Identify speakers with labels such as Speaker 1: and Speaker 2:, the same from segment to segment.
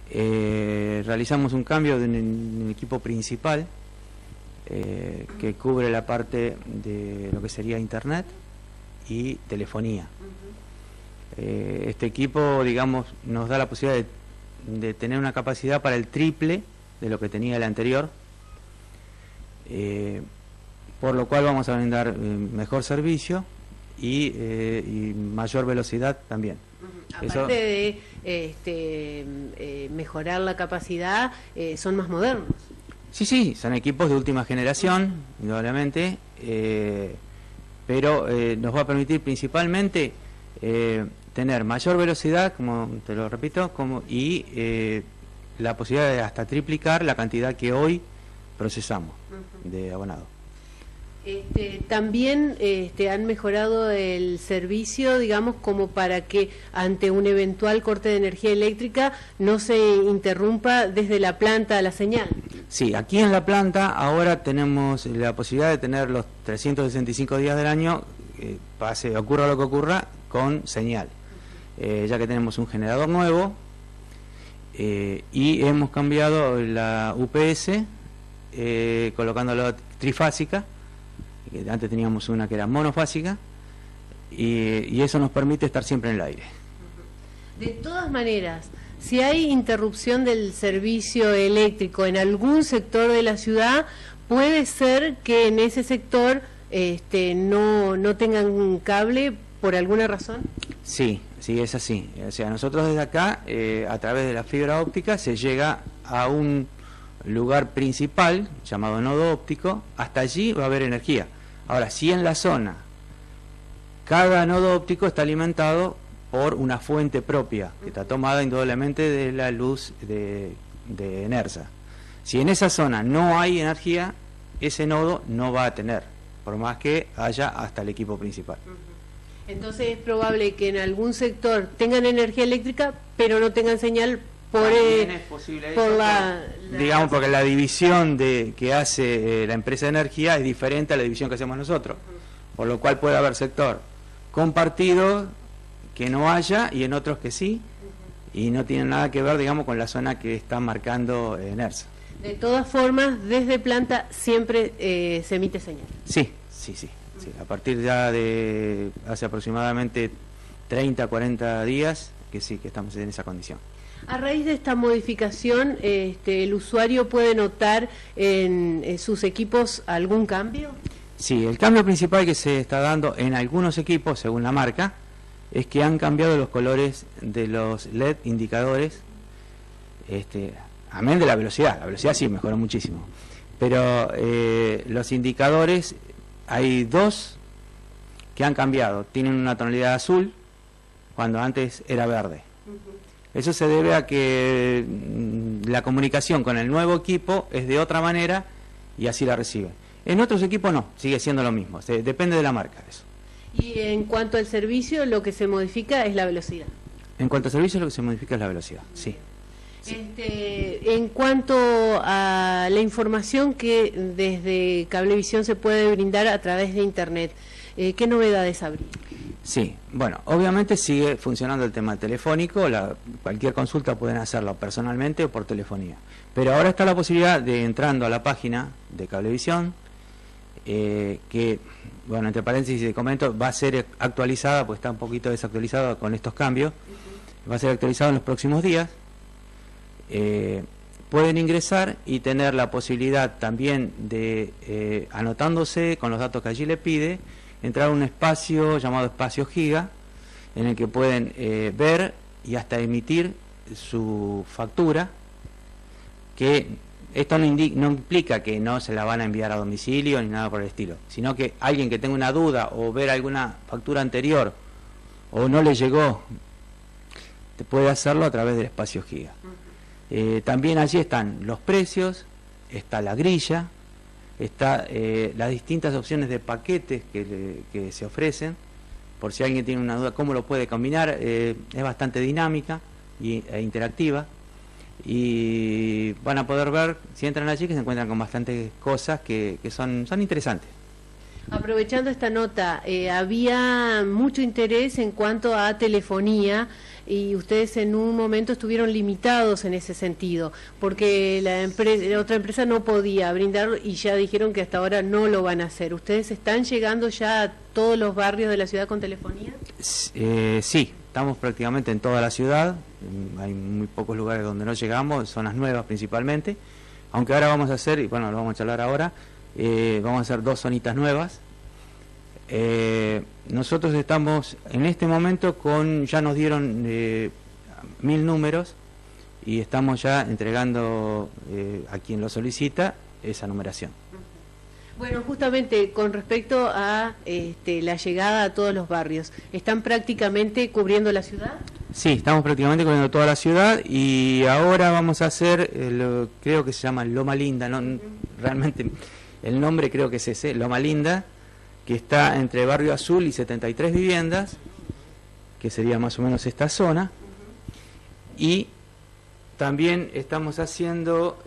Speaker 1: realizamos un cambio en el equipo principal que cubre la parte de lo que sería internet y telefonía. Este equipo, digamos, nos da la posibilidad de tener una capacidad para el triple de lo que tenía el anterior, por lo cual vamos a brindar mejor servicio y mayor velocidad también.
Speaker 2: Aparte de mejorar la capacidad, son más modernos.
Speaker 1: Sí, son equipos de última generación, indudablemente, pero nos va a permitir principalmente tener mayor velocidad, como te lo repito, y la posibilidad de hasta triplicar la cantidad que hoy procesamos de abonado.
Speaker 2: También han mejorado el servicio, digamos, como para que ante un eventual corte de energía eléctrica no se interrumpa desde la planta la señal.
Speaker 1: Sí, aquí en la planta ahora tenemos la posibilidad de tener los 365 días del año, ocurra lo que ocurra, con señal, ya que tenemos un generador nuevo y hemos cambiado la UPS colocándolo trifásica. Antes teníamos una que era monofásica y eso nos permite estar siempre en el aire.
Speaker 2: De todas maneras, si hay interrupción del servicio eléctrico en algún sector de la ciudad, puede ser que en ese sector no tengan cable por alguna razón.
Speaker 1: Sí, es así. O sea, nosotros desde acá, a través de la fibra óptica, se llega a un lugar principal llamado nodo óptico. Hasta allí va a haber energía. Ahora, si en la zona cada nodo óptico está alimentado por una fuente propia que está tomada indudablemente de la luz de ENERSA. Si en esa zona no hay energía, ese nodo no va a tener, por más que haya hasta el equipo principal.
Speaker 2: Entonces es probable que en algún sector tengan energía eléctrica, pero no tengan señal por
Speaker 1: digamos, porque la división que hace la empresa de energía es diferente a la división que hacemos nosotros, por lo cual puede haber sector compartido que no haya y en otros que sí, y no tiene nada que ver, digamos, con la zona que está marcando ENERSA.
Speaker 2: De todas formas, desde planta siempre se emite señal.
Speaker 1: Sí. A partir ya de hace aproximadamente 30, 40 días que sí, que estamos en esa condición.
Speaker 2: A raíz de esta modificación, ¿el usuario puede notar en sus equipos algún cambio?
Speaker 1: Sí, el cambio principal que se está dando en algunos equipos, según la marca, es que han cambiado los colores de los LED indicadores, amén de la velocidad sí mejoró muchísimo, pero los indicadores, hay dos que han cambiado, tienen una tonalidad azul, cuando antes era verde. Eso se debe a que la comunicación con el nuevo equipo es de otra manera y así la recibe. En otros equipos no, sigue siendo lo mismo, depende de la marca eso.
Speaker 2: Y en cuanto al servicio, lo que se modifica es la velocidad.
Speaker 1: En cuanto al servicio, lo que se modifica es la velocidad, sí.
Speaker 2: En cuanto a la información que desde Cablevisión se puede brindar a través de Internet, ¿qué novedades habría?
Speaker 1: Sí, bueno, obviamente sigue funcionando el tema telefónico, cualquier consulta pueden hacerlo personalmente o por telefonía. Pero ahora está la posibilidad de, entrando a la página de Cablevisión, que, bueno, entre paréntesis te comento, va a ser actualizada, pues está un poquito desactualizada con estos cambios, va a ser actualizado en los próximos días. Pueden ingresar y tener la posibilidad también de, anotándose con los datos que allí le pide, entrar a un espacio llamado espacio giga, en el que pueden ver y hasta emitir su factura, que esto no implica que no se la van a enviar a domicilio ni nada por el estilo, sino que alguien que tenga una duda o ver alguna factura anterior o no le llegó, te puede hacerlo a través del espacio giga. También allí están los precios, está la grilla, está las distintas opciones de paquetes que se ofrecen, por si alguien tiene una duda cómo lo puede combinar. Es bastante dinámica e interactiva, y van a poder ver, si entran allí, que se encuentran con bastantes cosas que son interesantes.
Speaker 2: Aprovechando esta nota, había mucho interés en cuanto a telefonía, y ustedes en un momento estuvieron limitados en ese sentido, porque la otra empresa no podía brindar y ya dijeron que hasta ahora no lo van a hacer. ¿Ustedes están llegando ya a todos los barrios de la ciudad con telefonía?
Speaker 1: Sí, estamos prácticamente en toda la ciudad, hay muy pocos lugares donde no llegamos, zonas nuevas principalmente, aunque ahora vamos a hacer, y bueno, lo vamos a charlar ahora, vamos a hacer 2 zonitas nuevas. Nosotros estamos en este momento ya nos dieron 1000 números y estamos ya entregando a quien lo solicita esa numeración.
Speaker 2: Bueno, justamente con respecto a la llegada a todos los barrios, ¿están prácticamente cubriendo la ciudad?
Speaker 1: Sí, estamos prácticamente cubriendo toda la ciudad y ahora vamos a hacer, creo que se llama Loma Linda, no, realmente el nombre creo que es ese, Loma Linda, que está entre Barrio Azul y 73 viviendas, que sería más o menos esta zona, y también estamos haciendo,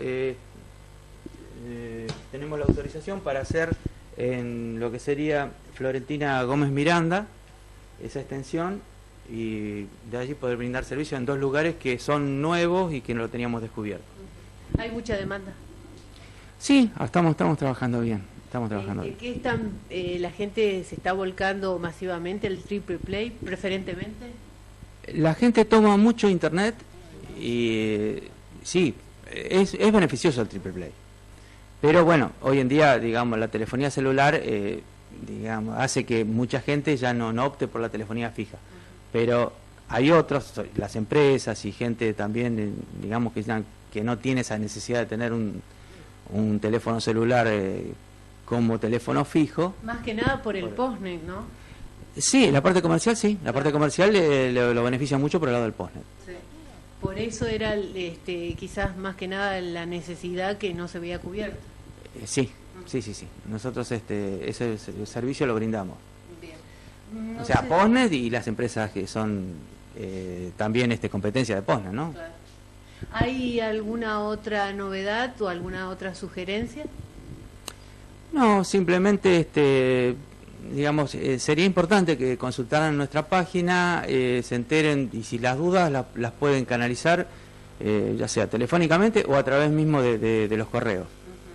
Speaker 1: tenemos la autorización para hacer en lo que sería Florentina Gómez Miranda, esa extensión, y de allí poder brindar servicio en 2 lugares que son nuevos y que no lo teníamos descubierto.
Speaker 2: ¿Hay mucha demanda?
Speaker 1: Sí, estamos trabajando bien. Estamos trabajando bien.
Speaker 2: ¿Qué están, la gente se está volcando masivamente el triple play, preferentemente?
Speaker 1: La gente toma mucho internet y sí, es beneficioso el triple play. Pero bueno, hoy en día, digamos, la telefonía celular digamos, hace que mucha gente ya no opte por la telefonía fija. Pero hay otros, las empresas y gente también, digamos, que no tiene esa necesidad de tener un teléfono celular como teléfono fijo.
Speaker 2: Más que nada por el postnet, ¿no?
Speaker 1: Sí, la parte comercial sí, la parte comercial lo beneficia mucho por el lado del postnet.
Speaker 2: Sí. Por eso era quizás más que nada la necesidad que no se veía cubierta.
Speaker 1: Sí. Nosotros ese servicio lo brindamos. Bien. O sea, postnet y las empresas que son también competencia de postnet, ¿no?
Speaker 2: Claro. ¿Hay alguna otra novedad o alguna otra sugerencia?
Speaker 1: No, simplemente, digamos, sería importante que consultaran nuestra página, se enteren y si las dudas las pueden canalizar, ya sea telefónicamente o a través mismo de los correos.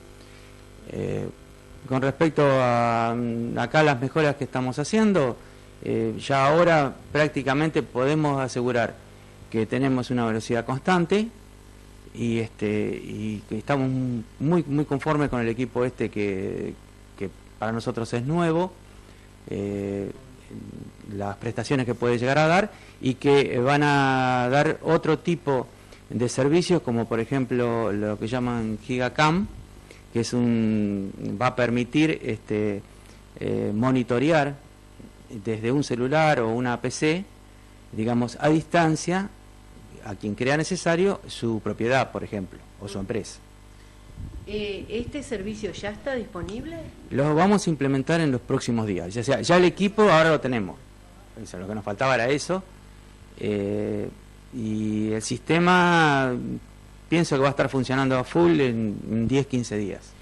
Speaker 1: Con respecto a acá las mejoras que estamos haciendo, ya ahora prácticamente podemos asegurar que tenemos una velocidad constante y que estamos muy conformes con el equipo que para nosotros es nuevo, las prestaciones que puede llegar a dar y que van a dar otro tipo de servicios, como por ejemplo lo que llaman GigaCam, que va a permitir monitorear desde un celular o una PC, digamos, a distancia, a quien crea necesario, su propiedad, por ejemplo, o su empresa.
Speaker 2: ¿Este servicio ya está disponible?
Speaker 1: Lo vamos a implementar en los próximos días. Ya el equipo ahora lo tenemos. O sea, lo que nos faltaba era eso. Y el sistema pienso que va a estar funcionando a full en 10-15 días.